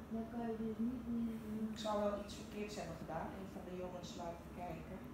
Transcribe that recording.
Dan kan je dus niet meer... Ik zou wel iets verkeerds hebben gedaan, een van de jongens laten kijken.